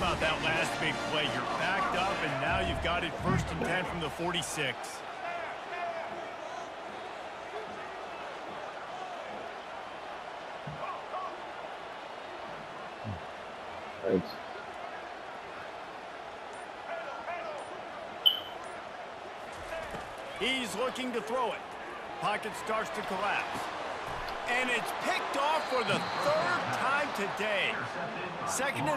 about that last big play. You're backed up, and now you've got it 1st and 10 from the 46. Thanks. He's looking to throw it. Pocket starts to collapse. And it's picked off for the 3rd time today. 2nd and